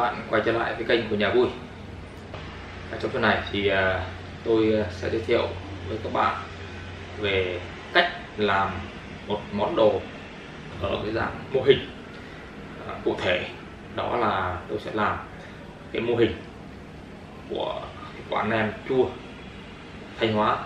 bạn quay trở lại với kênh của Nhà Vui. Trong phần này thì tôi sẽ giới thiệu với các bạn về cách làm một món đồ ở cái dạng mô hình. Cụ thể đó là tôi sẽ làm cái mô hình của quán nem chua Thanh Hóa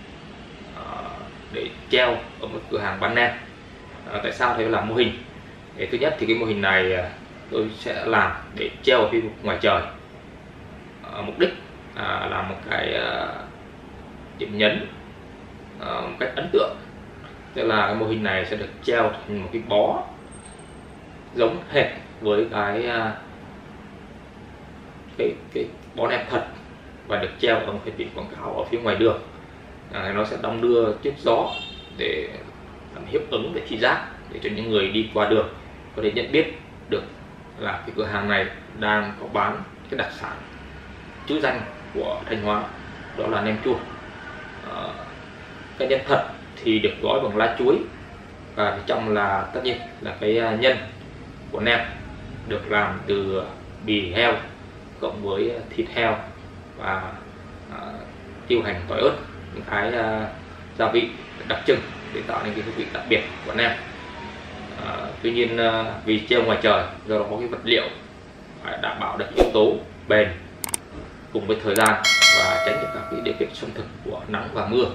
để treo ở một cửa hàng bán nem. Tại sao tôi làm mô hình? Thứ nhất thì cái mô hình này tôi sẽ làm để treo ở phía ngoài trời. Mục đích là một cái điểm nhấn một cách ấn tượng, tức là cái mô hình này sẽ được treo thành một cái bó giống hệt với cái bó nem thật và được treo ở một cái biển quảng cáo ở phía ngoài đường. Nó sẽ đong đưa trước gió để làm hiệu ứng về thị giác, để cho những người đi qua đường có thể nhận biết được là cái cửa hàng này đang có bán cái đặc sản trứ danh của Thanh Hóa, đó là nem chua. Cái nhân thật thì được gói bằng lá chuối, và bên trong là tất nhiên là cái nhân của nem được làm từ bì heo cộng với thịt heo và tiêu hành, tỏi ớt, những cái gia vị đặc trưng để tạo nên cái hương vị đặc biệt của nem. Tuy nhiên vì treo ngoài trời, do đó có cái vật liệu phải đảm bảo được yếu tố bền cùng với thời gian và tránh được các cái điều kiện xâm thực của nắng và mưa.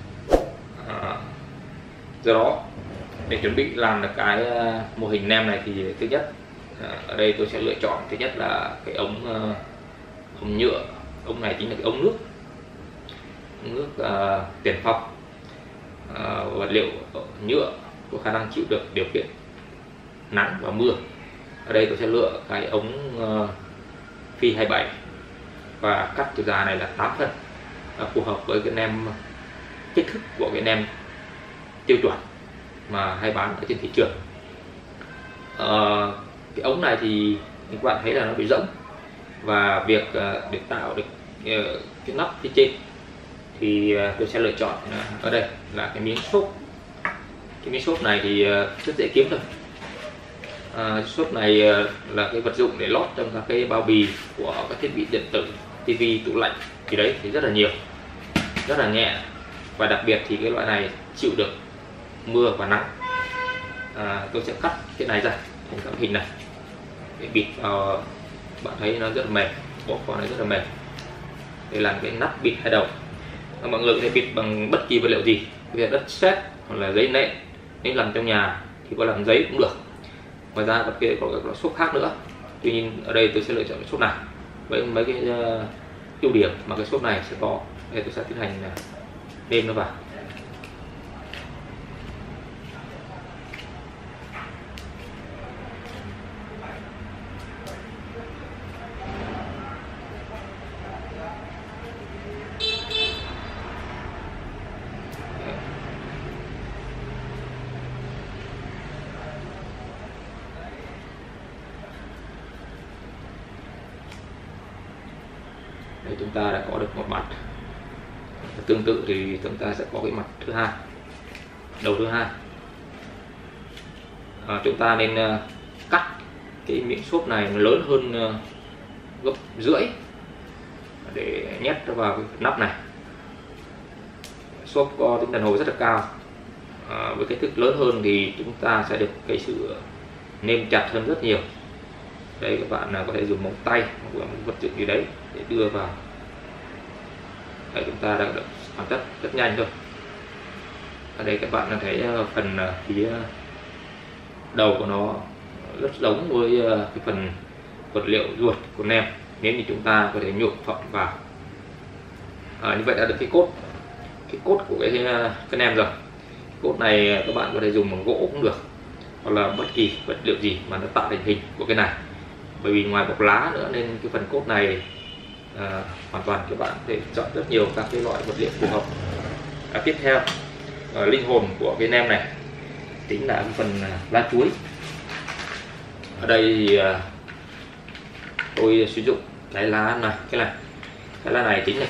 Do đó để chuẩn bị làm được cái mô hình nem này thì thứ nhất ở đây tôi sẽ lựa chọn thứ nhất là cái ống nhựa. Ống này chính là cái ống nước tiền phong. Vật liệu nhựa có khả năng chịu được điều kiện nắng và mưa. Ở đây tôi sẽ lựa cái ống phi 27 và cắt chiều dài này là 8 phân, phù hợp với cái nem, kích thước của cái nem tiêu chuẩn mà hay bán ở trên thị trường. Cái ống này thì các bạn thấy là nó bị rỗng, và việc để tạo được cái nắp phía trên thì tôi sẽ lựa chọn ở đây là cái miếng xốp. Cái miếng xốp này thì rất dễ kiếm thôi. Xốp này là cái vật dụng để lót trong các cái bao bì của các thiết bị điện tử, tivi, tủ lạnh thì đấy thì rất là nhiều, rất là nhẹ, và đặc biệt thì cái loại này chịu được mưa và nắng. Tôi sẽ cắt cái này ra thành các hình này để bịt vào. Bạn thấy nó rất là mềm, bóp vào nó rất là mềm để làm cái nắp bịt hai đầu. Mọi người có thể bịt bằng bất kỳ vật liệu gì, như đất sét hoặc là giấy nệm. Nếu làm trong nhà thì có làm giấy cũng được. Ngoài ra vật kia có các loại xốp khác nữa. Tuy nhiên ở đây tôi sẽ lựa chọn cái xốp này với mấy cái ưu điểm mà cái xốp này sẽ có. Đây tôi sẽ tiến hành nêm nó vào. Đây, chúng ta đã có được một mặt. Tương tự thì chúng ta sẽ có cái mặt thứ hai, đầu thứ hai. Chúng ta nên cắt cái miếng xốp này nó lớn hơn gấp rưỡi để nhét vào cái nắp này. Xốp có tính đàn hồi rất là cao, với kích thước lớn hơn thì chúng ta sẽ được cái sự nêm chặt hơn rất nhiều. Đây các bạn có thể dùng móng tay hoặc là một vật dụng gì đấy để đưa vào. Đây, chúng ta đã được hoàn tất rất nhanh thôi. Ở đây các bạn thấy phần phía đầu của nó rất giống với cái phần vật liệu ruột của nem. Nếu như chúng ta có thể nhồi phộng vào. Như vậy đã được cái cốt của cái nem rồi. Cốt này các bạn có thể dùng bằng gỗ cũng được, hoặc là bất kỳ vật liệu gì mà nó tạo thành hình của cái này. Bởi vì ngoài bọc lá nữa nên cái phần cốt này hoàn toàn các bạn có thể chọn rất nhiều các cái loại vật liệu phù hợp. Tiếp theo linh hồn của cái nem này chính là cái phần lá chuối. Ở đây thì tôi sử dụng cái lá này, cái lá này chính là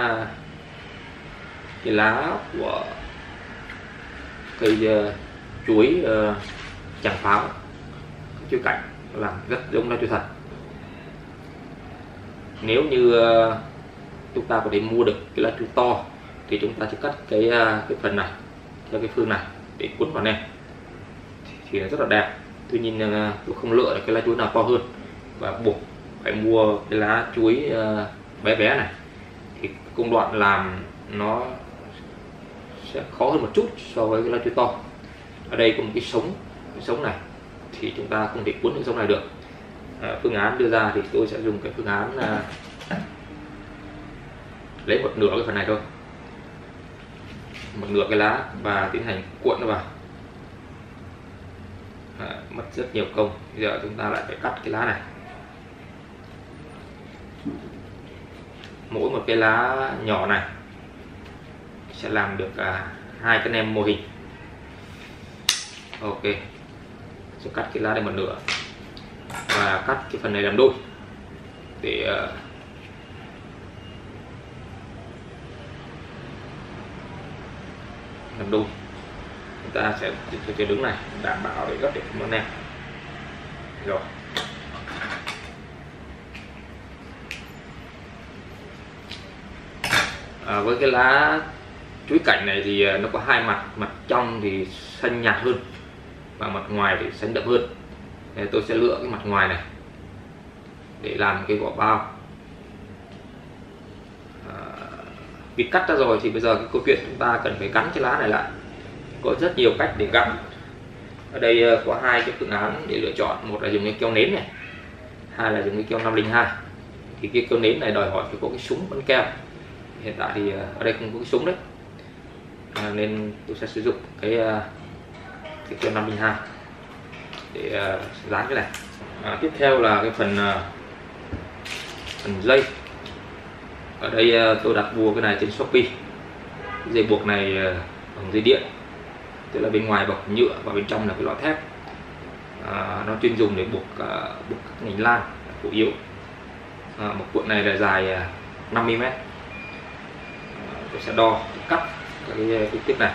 cái lá của cây chuối tràng pháo, chuối cảnh, làm rất giống lá chuối thật. Nếu như chúng ta có thể mua được cái lá chuối to thì chúng ta sẽ cắt cái phần này theo cái phương này để cuốn vào nem thì nó rất là đẹp. Tuy nhiên tôi không lựa được cái lá chuối nào to hơn và buộc phải mua cái lá chuối bé bé này, thì công đoạn làm nó sẽ khó hơn một chút so với cái lá chuối to. Ở đây có một cái sống này thì chúng ta không thể cuốn cái sống này được. Phương án đưa ra thì tôi sẽ dùng cái phương án lấy một nửa cái phần này thôi, một nửa cái lá và tiến hành cuộn nó vào. Mất rất nhiều công. Bây giờ chúng ta lại phải cắt cái lá này. Mỗi một cái lá nhỏ này sẽ làm được 2 cái nem mô hình. Ok, sẽ cắt cái lá này một nửa và cắt cái phần này làm đôi để làm đôi. Chúng ta sẽ đứng này đảm bảo để gấp được món nem rồi. Với cái lá chuối cảnh này thì nó có hai mặt, mặt trong thì xanh nhạt hơn và mặt ngoài thì xanh đậm hơn. Tôi sẽ lựa cái mặt ngoài này để làm cái vỏ bao. Vì cắt ra rồi thì bây giờ cái câu chuyện chúng ta cần phải gắn cái lá này lại. Có rất nhiều cách để gắn. Ở đây có 2 cái phương án để lựa chọn. Một là dùng cái keo nến này, 2 là dùng cái keo 502. Thì cái keo nến này đòi hỏi phải có cái súng bắn keo. Hiện tại thì ở đây không có cái súng đấy, nên tôi sẽ sử dụng cái keo 502 để dán cái này. Tiếp theo là cái phần dây. Ở đây tôi đặt mua cái này trên Shopee. Cái dây buộc này bằng dây điện, tức là bên ngoài bọc nhựa và bên trong là cái loại thép. Nó chuyên dùng để buộc các nhánh lan chủ yếu. Một cuộn này là dài 50 m. Tôi sẽ đo cắt cái kích thước này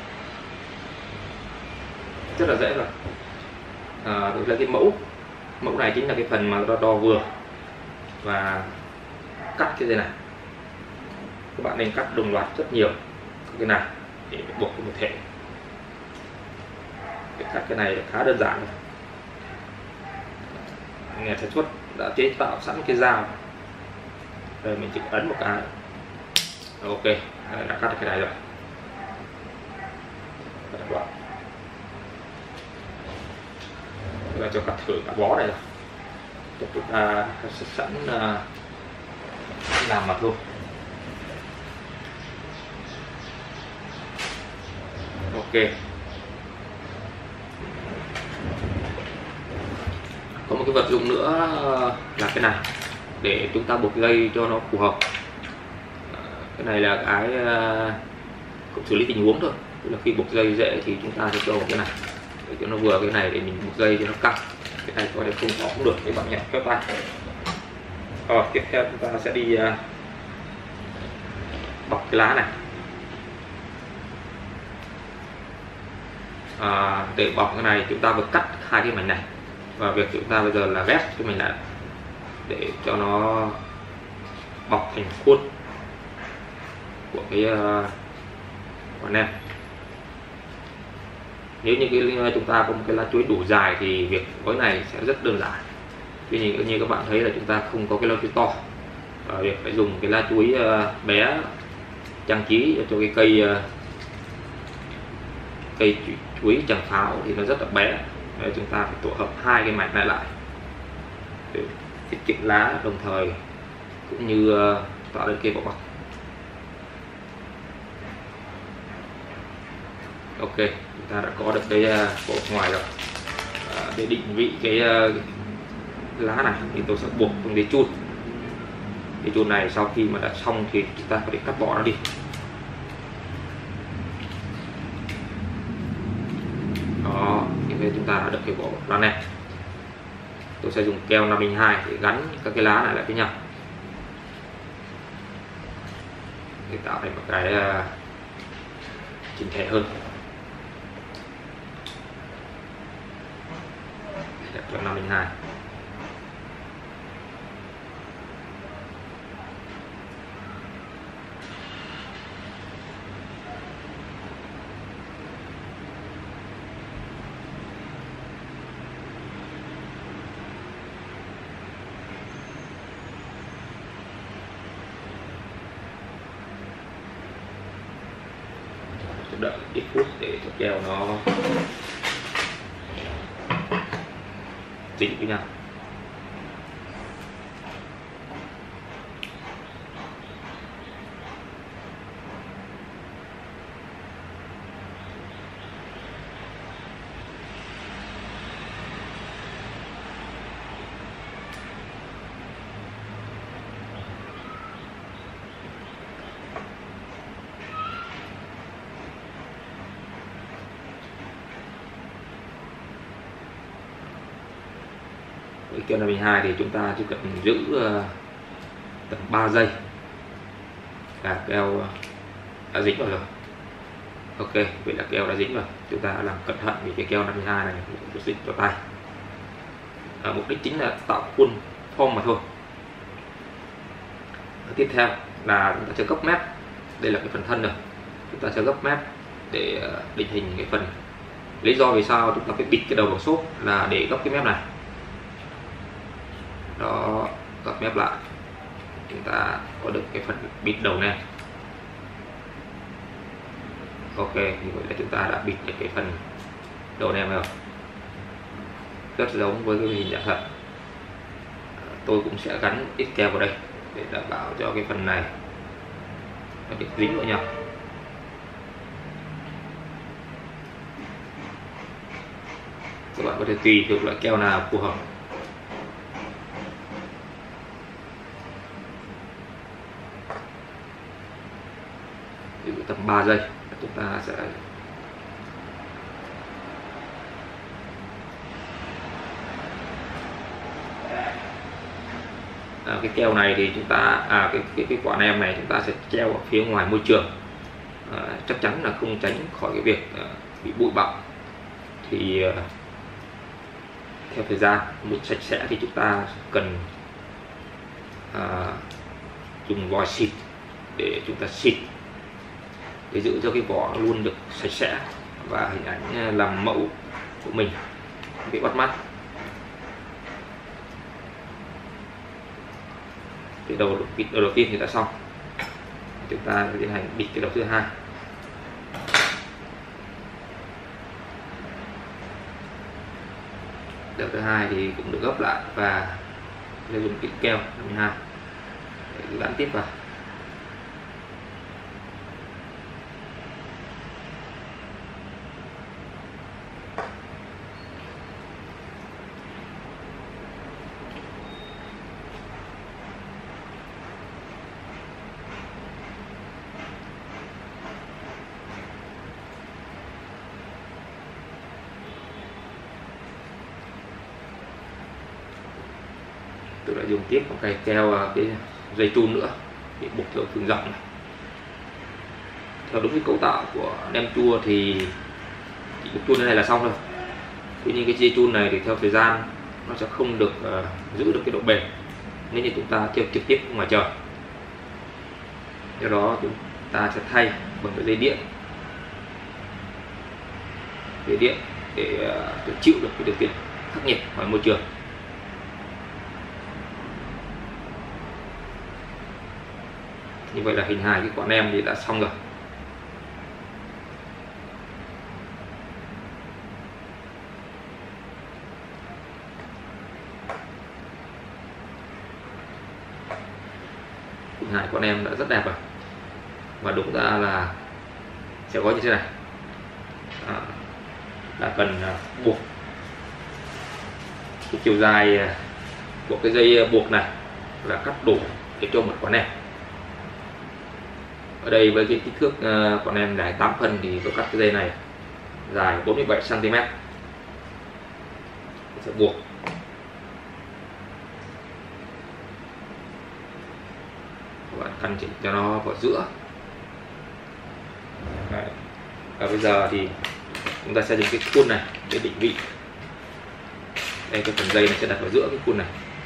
rất là dễ rồi. Tôi lấy cái mẫu này chính là cái phần mà đo vừa và cắt cái dây này. Các bạn nên cắt đồng loạt rất nhiều cái này để buộc cái một thể. Để cắt cái này khá đơn giản rồi. Nhà sản xuất đã chế tạo sẵn cái dao, rồi mình chỉ ấn một cái. Ok, đã cắt được cái này rồi. Và cho cắt thử cả bó này rồi. Chúng ta sẵn làm mặt luôn. Ok. Có một cái vật dụng nữa là cái này để chúng ta buộc dây cho nó phù hợp. Cái này là cái cũng xử lý tình huống thôi, tức là khi buộc dây dễ thì chúng ta sẽ cho vào cái này để cho nó vừa. Cái này để mình buộc dây cho nó căng. Cái này có thể không có cũng được, để bạn nhẹ phép tay. Tiếp theo chúng ta sẽ đi bọc cái lá này. Để bọc cái này chúng ta vừa cắt 2 cái mảnh này, và việc chúng ta bây giờ là ghép cái mảnh này để cho nó bọc thành khuôn của cái quả nem. Nếu như chúng ta có một cái lá chuối đủ dài thì việc gói này sẽ rất đơn giản. Tuy nhiên như các bạn thấy là chúng ta không có cái lá chuối to, và việc phải dùng cái lá chuối bé trang trí cho cái cây chuối tràng pháo thì nó rất là bé. Đấy, chúng ta phải tổ hợp 2 cái mảnh này lại để tiết kiệm lá, đồng thời cũng như tạo lên cái vỏ bọc. Ok, chúng ta đã có được cái bộ ngoài rồi. Để định vị cái lá này thì tôi sẽ buộc bằng dây chun. Dây chun này sau khi mà đã xong thì chúng ta có thể cắt bỏ nó đi. Đó, như thế chúng ta đã được cái vỏ lá này. Tôi sẽ dùng keo 502 để gắn các cái lá này lại với nhau để tạo thành một cái chỉnh thể hơn. Keo 502. đợi ít phút để cho keo nó dính với nhau. Với keo 52 thì chúng ta chỉ cần giữ tầm 3 giây là keo đã dính vào rồi. Ok, vậy là keo đã dính rồi. Chúng ta làm cẩn thận vì cái keo 52 này nó dính vào tay. Mục đích chính là tạo khuôn form mà thôi. Tiếp theo là chúng ta sẽ gấp mép. Đây là cái phần thân rồi. Chúng ta sẽ gấp mép để định hình cái phần. Lý do vì sao chúng ta phải bịt cái đầu vào xốp là để gấp cái mép này. Đó, gấp mép lại, chúng ta có được cái phần bịt đầu này. Ok, như vậy là chúng ta đã bịt được cái phần đầu nem rồi, rất giống với cái hình dạng thật. Tôi cũng sẽ gắn ít keo vào đây để đảm bảo cho cái phần này nó được dính vào nhau. Các bạn có thể tùy thuộc loại keo nào phù hợp. Tầm 3 giây chúng ta sẽ cái keo này thì chúng ta cái quả nem này chúng ta sẽ treo ở phía ngoài môi trường, chắc chắn là không tránh khỏi cái việc bị bụi bặm. Thì theo thời gian muốn sạch sẽ thì chúng ta cần dùng vòi xịt để chúng ta xịt để giữ cho cái vỏ luôn được sạch sẽ và hình ảnh làm mẫu của mình bị bắt mắt. Cái đầu tiên thì đã xong, chúng ta tiến hành bịt cái đầu thứ hai. Đầu thứ hai thì cũng được gấp lại và dùng cái keo 52 để gắn tiếp vào. Tôi đã dùng tiếp một cái keo cái dây chun nữa để buộc theo phương rộng này. Theo đúng cái cấu tạo của nem chua thì chỉ buộc chun này là xong rồi. Tuy nhiên cái dây chun này thì theo thời gian nó sẽ không được giữ được cái độ bền nếu như chúng ta treo trực tiếp ngoài trời. Do đó chúng ta sẽ thay bằng cái dây điện để chịu được cái điều kiện khắc nghiệt ngoài môi trường. Như vậy là hình hài cái quả nem thì đã xong rồi. Hình hài quả nem đã rất đẹp rồi. Và đúng ra là sẽ có như thế này. Là cần buộc cái chiều dài của cái dây buộc này là cắt đủ để cho một quả nem. Ở đây với cái kích thước quả nem dài 8 phân thì tôi cắt cái dây này dài 47 cm. Sẽ buộc các bạn căn chỉnh cho nó vào giữa. Đấy. Và bây giờ thì chúng ta sẽ dùng cái khuôn này để định vị. Đây, cái phần dây này sẽ đặt vào giữa cái khuôn này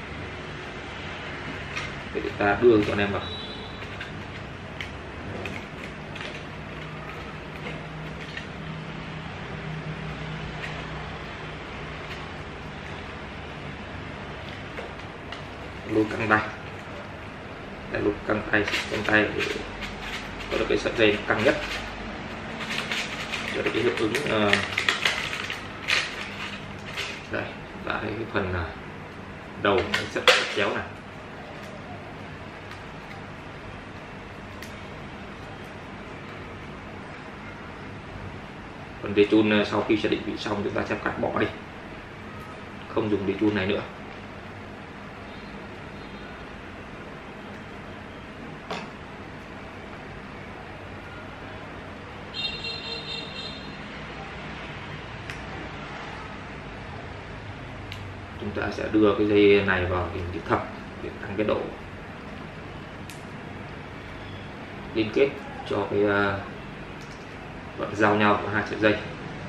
để chúng ta đưa quả nem vào. Luôn căng tay, luôn căng tay để có được cái sợi dây căng nhất. cho cái hiệu ứng đây là cái phần đầu rất chéo này. Còn dây chun sau khi sẽ định vị xong chúng ta sẽ cắt bỏ đi, không dùng dây chun này nữa. Chúng ta sẽ đưa cái dây này vào hình chữ thập để tăng cái độ liên kết cho cái đoạn giao nhau của hai sợi dây.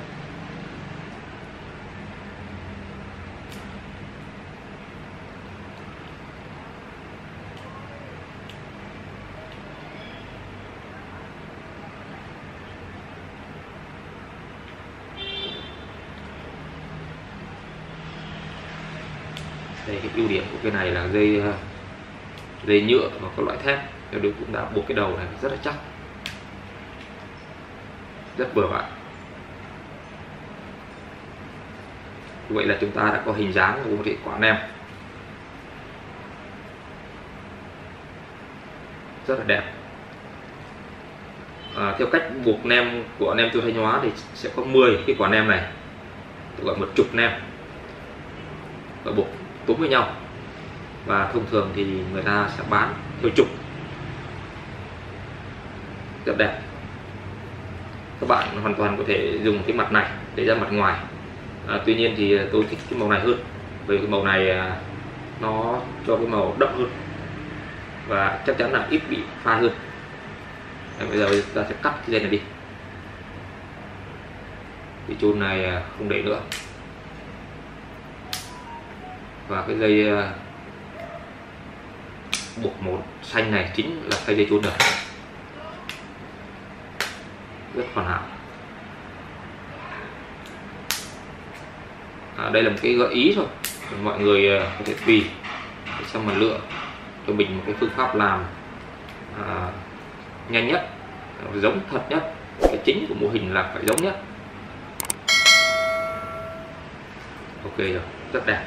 Đây, cái ưu điểm của cái này là dây nhựa và các loại thép đều cũng đã buộc cái đầu này rất là chắc, rất vừa vặn. Vậy là chúng ta đã có hình dáng của một cái quả nem rất là đẹp. Theo cách buộc nem của nem chua Thanh Hóa thì sẽ có 10 cái quả nem này, gọi một chục nem và buộc túm với nhau, và thông thường thì người ta sẽ bán theo chục, rất đẹp. Các bạn hoàn toàn có thể dùng cái mặt này để ra mặt ngoài. Tuy nhiên thì tôi thích cái màu này hơn, vì cái màu này nó cho cái màu đậm hơn và chắc chắn là ít bị phai hơn. Bây giờ ta sẽ cắt cái dây này đi, cái chun này không để nữa, và cái dây buộc màu xanh này chính là cây dây chun được, rất hoàn hảo. Đây là một cái gợi ý thôi, mọi người có thể tùy để xem mà lựa cho mình một cái phương pháp làm nhanh nhất, giống thật nhất. Cái chính của mô hình là phải giống nhất. Ok rồi, rất đẹp.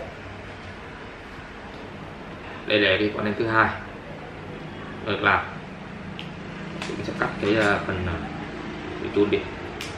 Đây là cái quả nem thứ hai được làm. Chúng sẽ cắt cái phần cái chun đi.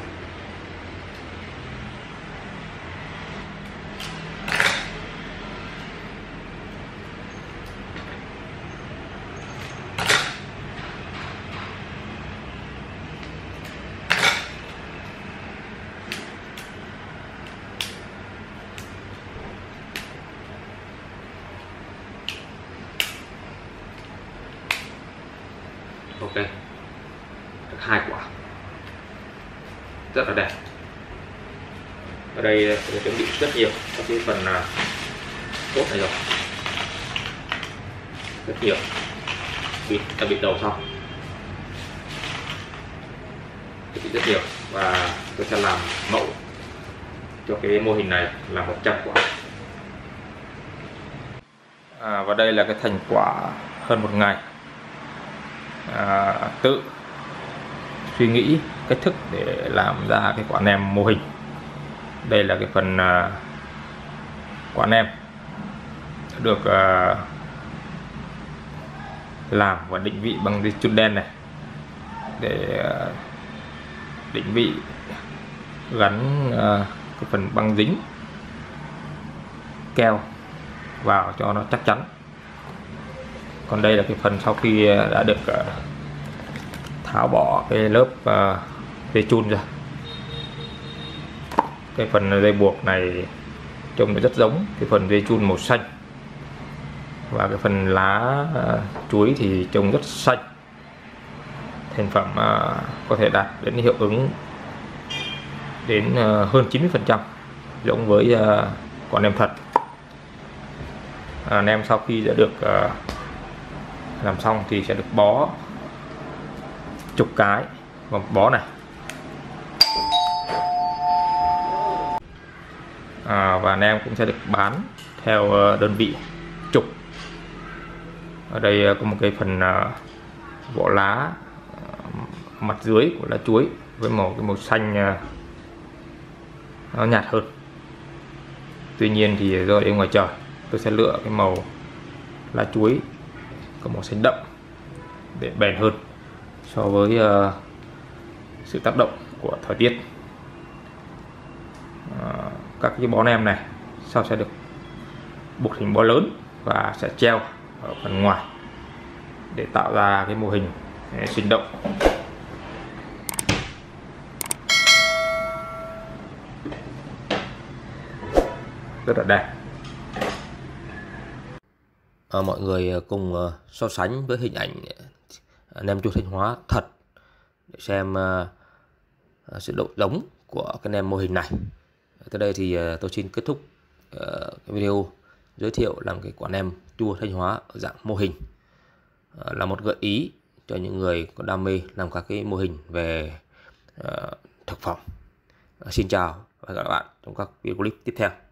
Ok, được 2 quả rất là đẹp. Ở đây tôi chuẩn bị rất nhiều các cái phần cốt này rồi, rất nhiều. Đã bịt đầu xong, rất nhiều, và tôi sẽ làm mẫu cho cái mô hình này là 100 quả. Và đây là cái thành quả hơn 1 ngày tự suy nghĩ cách thức để làm ra cái quả nem mô hình. Đây là cái phần quả nem được làm và định vị bằng dây chun đen này, để định vị gắn cái phần băng dính keo vào cho nó chắc chắn. Còn đây là cái phần sau khi đã được tháo bỏ cái lớp dây chun ra. Cái phần dây buộc này trông nó rất giống cái phần dây chun màu xanh, và cái phần lá chuối thì trông rất xanh. Thành phẩm có thể đạt đến hiệu ứng đến hơn 90%, giống với quả nem thật. Nem sau khi đã được làm xong thì sẽ được bó chục cái vào bó này. Và nem cũng sẽ được bán theo đơn vị chục. Ở đây có một cái phần vỏ lá, mặt dưới của lá chuối với cái màu xanh nó nhạt hơn. Tuy nhiên thì do để ngoài trời, tôi sẽ lựa cái màu lá chuối có màu xanh đậm để bền hơn so với sự tác động của thời tiết. Các cái bó nem này sau sẽ được buộc thành bó lớn và sẽ treo ở phần ngoài để tạo ra cái mô hình sinh động. Rất là đẹp. Mọi người cùng so sánh với hình ảnh nem chua Thanh Hóa thật để xem sự độ giống của cái nem mô hình này. Tới đây thì tôi xin kết thúc cái video giới thiệu làm cái quả nem chua Thanh Hóa ở dạng mô hình, là một gợi ý cho những người có đam mê làm các cái mô hình về thực phẩm. Xin chào và hẹn gặp lại bạn trong các video clip tiếp theo.